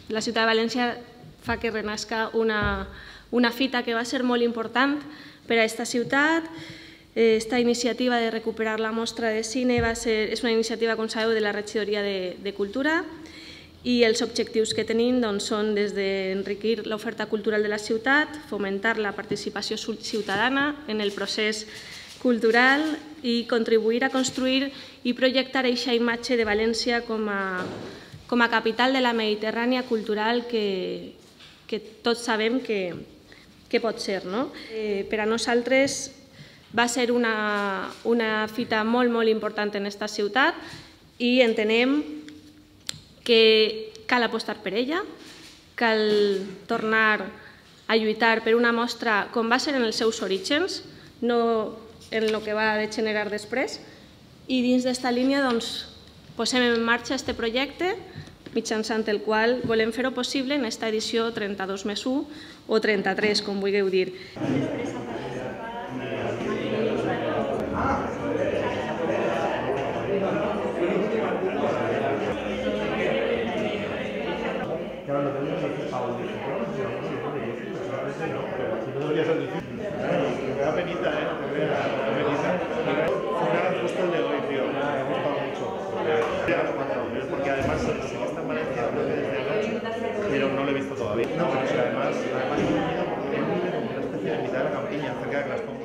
la ciutat de València fa que renasca una fita que va ser molt important per a aquesta ciutat. Esta iniciativa de recuperar la mostra de cine és una iniciativa, com sabeu, de la Regidoria de Cultura, i els objectius que tenim són des d'enriquir l'oferta cultural de la ciutat, fomentar la participació ciutadana en el procés cultural i contribuir a construir i projectar aquesta imatge de València com a capital de la Mediterrània cultural que tots sabem que pot ser. Per a nosaltres va ser una fita molt, molt important en aquesta ciutat i entenem que cal apostar per ella, cal tornar a lluitar per una mostra com va ser en els seus orígens, no en el que va degenerar després, i dins d'esta línia posem en marxa aquest projecte mitjançant el qual volem fer-ho possible en aquesta edició 32+1 o 33, com vulgueu dir. Claro, lo tenemos que hacer para un disco, no debería ser difícil. Me da penita, me da penita. Fue justo el de hoy, tío. Me ha gustado mucho. Porque además sé que está en Valencia, creo que desde anoche, pero no lo he visto todavía. No, pero además he venido porque he vivido como una especie de mitad de la campiña, cerca de Glasgow.